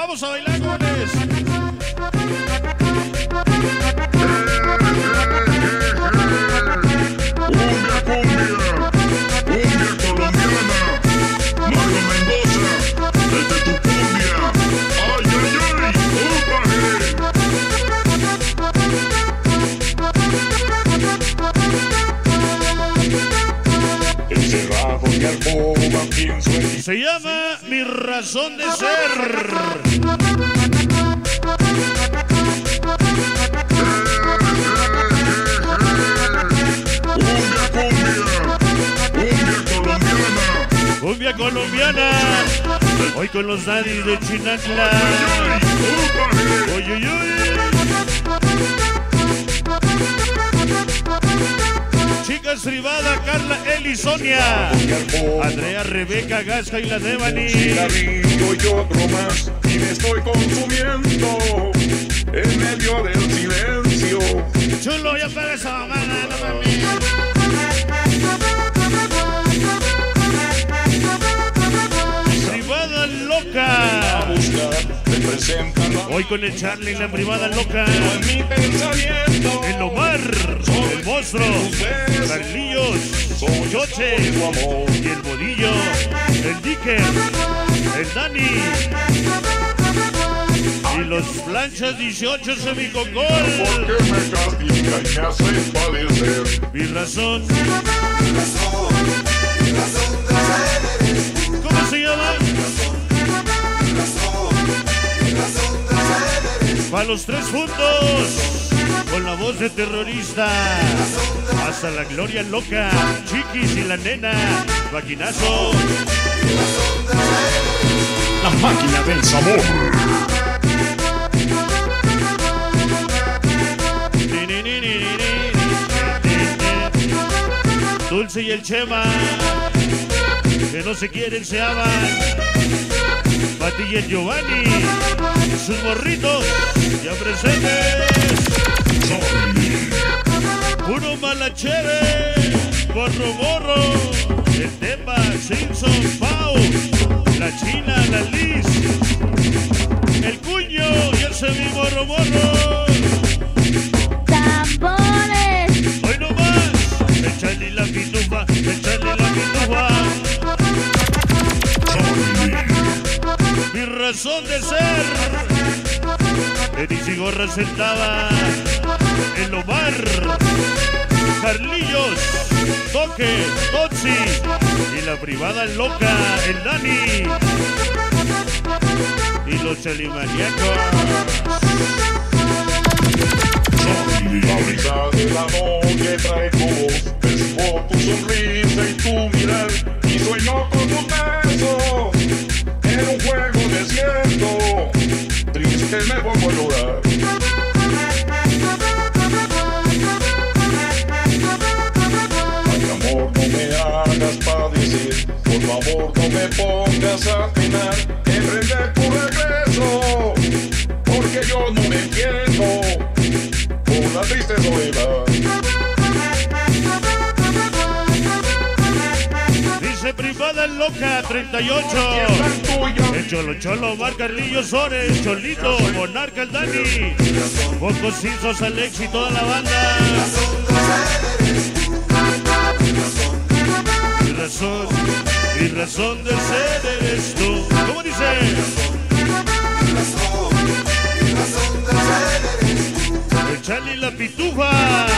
Vamos a bailar, jóvenes. Se llama Mi Razón de Ser. Cumbia colombiana. Hoy con los daddies de Chinantla. Uy, uy, uy. Chicas privada, Carla, Eli, Sonia, Andrea, Rebeca, Gasca y la Devani. Cigarrillo y otro más, y me estoy consumiendo en medio del silencio. Chulo, ya paga esa mamada, no mames. Privada loca. Hoy con el Charlie, la privada loca. El Omar, el monstruo, Carlillos, Choche, y el Bodillo, el Dicker, el Dani. Y los planchas 18 semicocol. ¿Por qué me castiga y me haces padecer? Mi razón. ¿Cómo se llama? Para los tres juntos, con la voz de Terrorista, hasta la Gloria Loca, Chiquis y la Nena, Maquinazo. La máquina del sabor. Dulce y el Chema, que no se quieren, se aman. Pati y el Giovanni, sus morritos, ya presentes. Puro malachere, borro borro, el Temba, Simpson, Pau, la China, la Liz, el Cuño y el semi-morro morro. ¡Tambores! Hoy no más, el Charlie y la Pitufa, el Charlie y la Pitufa. Mi razón de ser. Denis y Gorra sentada. El Omar, Carlillos, Toque, Totsi y la privada loca, el Dani y los chalimaniacos. La brisa de la noche trae tu voz, percibo tu sonrisa y tu mirar, y sueño con tus besos en un juego desierto. Triste me pongo a llorar. Ay, amor, no me hagas padecer, por favor no me pongas a penar, emprender tu regreso, porque yo no me entiendo con la triste soledad. Dice privada loca 38. El Cholo Cholo, Mar Carlillos, Sores, Cholito, Monarca, el Dani, Pocos Cinzos, Alex y toda la banda. Mi razón de ser eres tú. ¿Cómo dice? El Charlie y la Pitufa.